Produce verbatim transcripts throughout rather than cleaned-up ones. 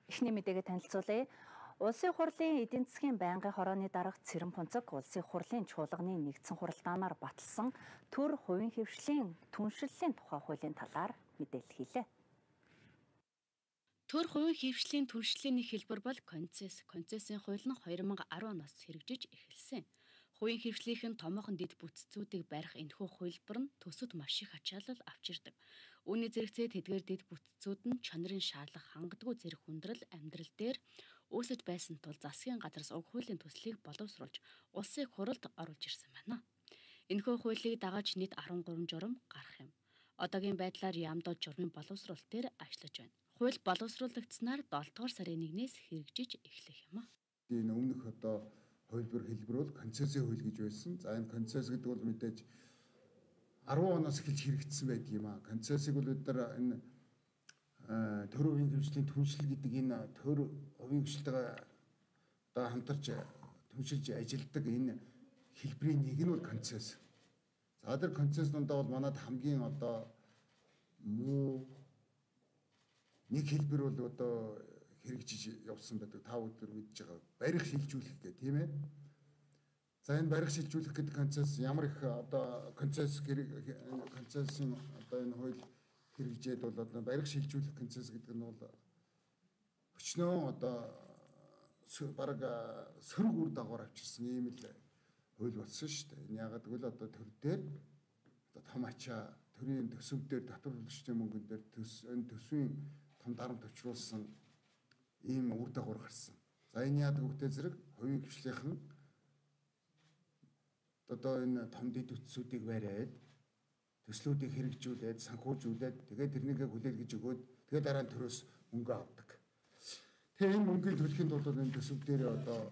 Эхний мэдээгээ танилцуулъя. Улсын хурлын эдийн засгийн байнгын хорооны дарга Цэрэн Пунцаг улсын хурлын чуулганы нэгдсэн хуралдаанаар баталсан төр хувийн хэвшлийн түншлэлийн тухай хуулийн талаар мэдээлэл хийлээ. Төр хувийн хэвшлийн түншлэлийн нэг хэлбэр бол концесс. Концессийн хууль нь хоёр мянга арван оноос хэрэгжиж эхэлсэн. Хувийн хэвшлийнхэн томоохон дэд бүтцүүдийг барих энэхүү хувилбар нь төсөвт маш их ачаалал авчирдаг. Үүний зэрэгцээ тэдгээр дэд бүтцүүд нь чанарын шаардлага хангадгүй зэрэг хүндрэл амьдрал дээр үүсэж байсан тул засгийн газраас уг хуулийн төслийг боловсруулж улсын хурлд оруулж ирсэн байна. Энэхүү хуулийг дагаж нийт арван гурван журам гарах юм. Одоогийн байдлаар яамдууд журмын боловсруулалт дээр ажиллаж байна. Хууль боловсруулагдсанаар долдугаар сарын нэгнээс хэрэгжиж эхлэх юм а. Энэ өмнөх одоо хувилбар хэлбэр бол концессийн хууль гэж байсан. За энэ концесс гэдэг бол мэдээж арван оноос эхэлж хэрэгжсэн байдаг юм а. Концессыг бол бид нар энэ төр хувийн хэвшлийн түншлэл гэдэг энэ төр хувийн хэвшлтэйгээ одоо хамтарч түншилж ажилдаг энэ хэлбэрийн нэг нь бол концесс. За тэр концесс дондоо бол манайд хамгийн одоо муу нэг хэлбэр бол одоо хэрэгжиж явсан байдаг. Та бүхэн мэдж байгаа барих шилжүүлэх гэх тийм ээ. За энэ барих шилжүүлэх гэдэг концесс ямар их одоо концесс концессын одоо энэ хууль хэрэгжээд бол одоо барих шилжүүлэх концесс гэдэг нь бол өчнөө одоо бараг сөрөг үр дагавар авчирсан ийм л хууль болсон шүү дээ. Энэ ягаад гэвэл одоо төр дээр одоо том ачаа төрийн төсөв дээр татвар төлөгчдийн мөнгөн дээр төс энэ төсвийн том дарамт төвчруулсан ийм үр дагавар гарсан. За энэ яадаг үгтэй зэрэг хувийн хэвшлийнхэн одоо энэ том дэд бүтцүүдийг бариад төслүүдийг хэрэгжүүлээд санхүүжүүлээд тэгээд тэрнийгээ хүлээлгэж өгөөд тэгээд дараа нь төрөөс мөнгө авдаг. Тэгээ энэ мөнгөний төлөхийн тулд энэ төсөв дээр одоо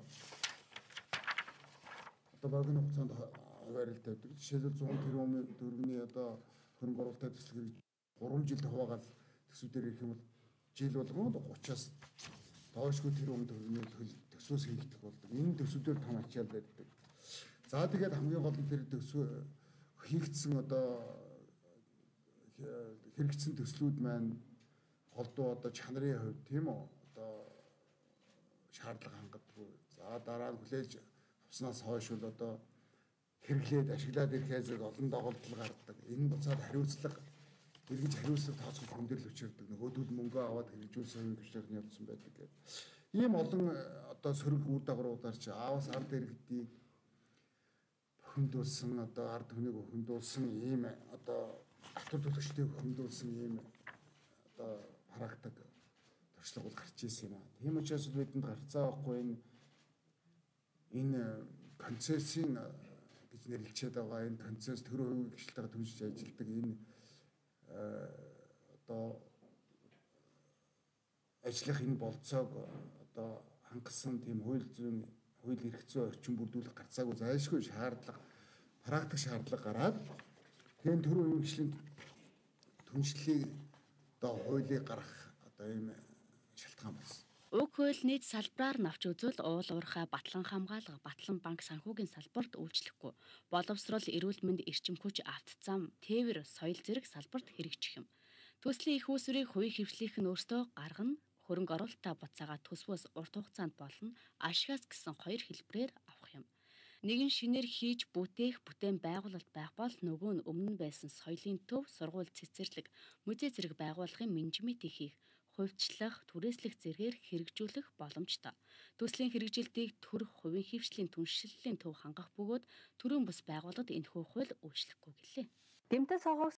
одоо багийн хугацаанд хуваарлт тавьдаг. Жишээлбэл зуун тэрбум төгрөгийн одоо хөрөнгө оруулалтад төсөл хэрэгж гурван жилд хуваагаад төсөв дээр ирэх юм бол жил болгоно гуравчаас доошгүй тэрбум төгрөгийн төсвөөс хийгдэх болдог. Энэ төсвүүдээр том ачаал байдаг. За тэгээд хамгийн гол нь тэр төсвөө хийгдсэн одоо хэрэгжсэн төслүүд маань голдуу одоо чанарын хувьд тийм үү одоо шаардлага хангадаггүй. За дараа нь хүлээж авснаас хойш бол одоо хэрэглээд ашиглаад ирэх хэзээ олон доголдол гардаг. Энэ буцаад хариуцлага эргэж хариуцлага тооцох хүндрэл өчирдөг. Нөгөөдөл мөнгө аваад хэрэгжүүлсэн хувийн явуулсан байдаг гэдэг. Ийм олон одоо сөрөг үр дагавруудаар чи аавас ард иргэдийг хөндөөлсөн одоо ард түмнийг хөндөөлсөн ийм одоо татвар төлөгчдийг хөндөөлсөн ийм одоо харагддаг туршлага бол гарч ирсэн юм аа. Тийм учраас бидэнд гарцаа байхгүй энэ энэ концессийн гэж нэрлэгдэж байгаа энэ концесс төр хувийн гишэлтэйгээ түншиж ажилладаг энэ одоо ажиллах энэ болцоог одоо хангасан тийм хууль зүйн хууль эрх зүйн орчин бүрдүүлэх гарцаагүй зайлшгүй шаардлага практик шаардлага гараад тийм төр хувийн гишлийн түншлэлийг одоо хуулийг гаргах одоо ийм шалтгаан болсон. Уг хууль нийт салбараар навч үзвэл уул уурхай, батлан хамгаалга, батлан банк санхүүгийн салбарт үйлчлэхгүй. Боловсрол, эрүүл мэнд, эрчим хүч, авто зам, тээвэр, соёл зэрэг салбарт хэрэгжих юм. Төслийн их үүсвэрийг хувийн хэвшлийнх нь өөрсдөө гаргана, хөрөнгө оруулалтаа буцаагаад төсвөөс урт хугацаанд болно, ашигаас гэсэн хоёр хэлбэрээр авах юм. Нэг нь шинээр хийж бүтээх, бүтээн байгуулалт байх бол нөгөө нь өмнө нь байсан соёлын төв, сургууль, цэцэрлэг, музей зэрэг байгууллагын менежментийг хийх, хувьчлах, түрээслэх зэргээр хэрэгжүүлэх боломжтой. Төслийн хэрэгжилтийг төр хувийн хэвшлийн түншлэлийн төв хангах бөгөөд төрийн бус байгууллагад энэхүү хууль үйлчлэхгүй гэлээ. Гэмтэн согоо